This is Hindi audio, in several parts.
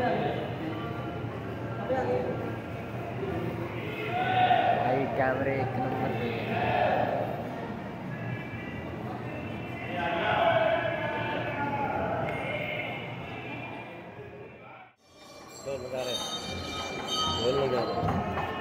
भाई कैमरे एक नंबर पे बोल लगा रहे, बोल लगा रहे।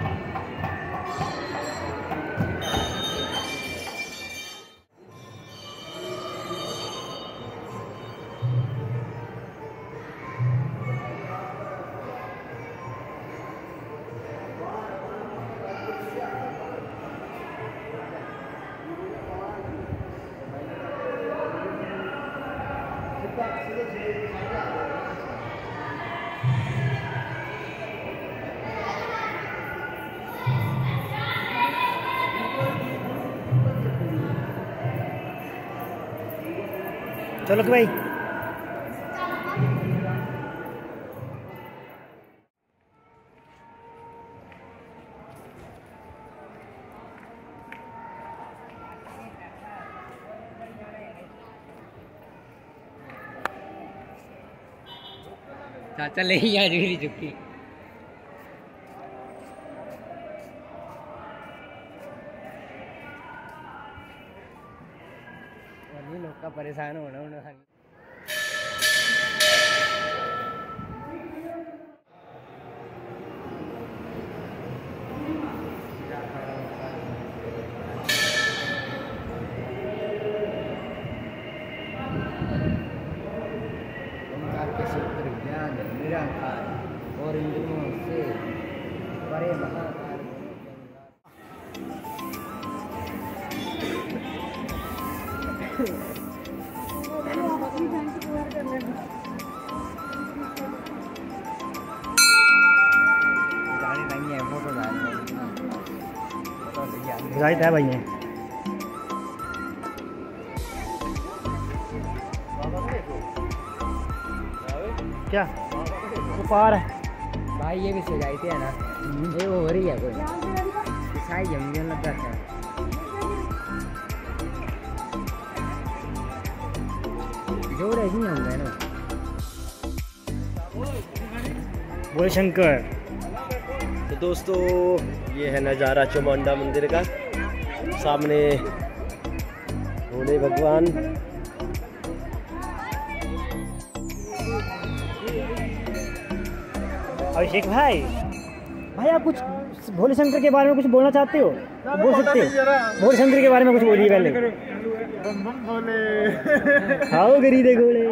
चलो भाई चाचा ले ही आज मेरी चुप्पी। लोग का परेशान होना उन्होंने। के सूत्र ज्ञान निराकार और इंद्रियों से परे महाकार गाड़ी नहीं है, फोटो जाहिद है भाई है क्या वो पार है भाई। ये भी सजाई थे ना, ये वो हो रही है कोई साई जंगल लग रहा है। जोड़े नहीं होंगे ना। बोले शंकर। तो दोस्तों ये है नज़ारा चामुंडा मंदिर का, सामने भोले भगवान। अभिषेक भाई, भाई आप कुछ भोले शंकर के बारे में कुछ बोलना चाहते हो? बोल सकते हो, भोले शंकर के बारे में कुछ बोलिए पहले। खाओ गरीदे घोड़े।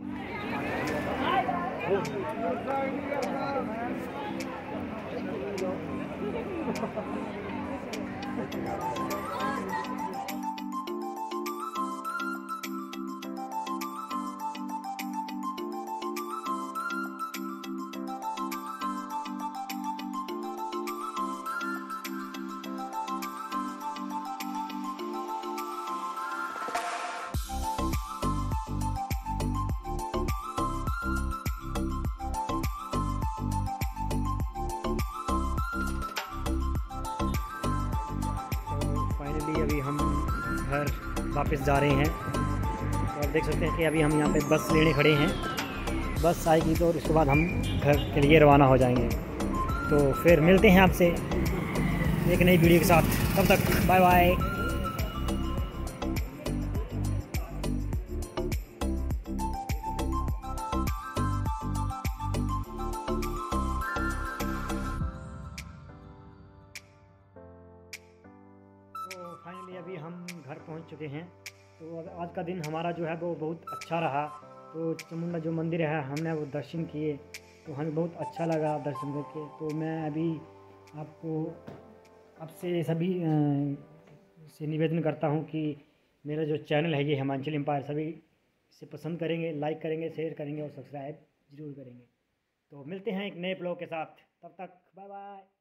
अभी हम घर वापस जा रहे हैं और देख सकते हैं कि अभी हम यहाँ पे बस लेने खड़े हैं। बस आएगी तो उसके बाद हम घर के लिए रवाना हो जाएंगे। तो फिर मिलते हैं आपसे एक नई वीडियो के साथ, तब तक बाय बाय। फाइनली अभी हम घर पहुंच चुके हैं। तो आज का दिन हमारा जो है वो बहुत अच्छा रहा। तो चामुंडा जो मंदिर है हमने वो दर्शन किए, तो हमें बहुत अच्छा लगा दर्शन करके। तो मैं अभी आपसे सभी से निवेदन करता हूं कि मेरा जो चैनल है ये हिमाचल एम्पायर, सभी इसे पसंद करेंगे, लाइक करेंगे, शेयर करेंगे और सब्सक्राइब ज़रूर करेंगे। तो मिलते हैं एक नए ब्लॉग के साथ, तब तक बाय बाय।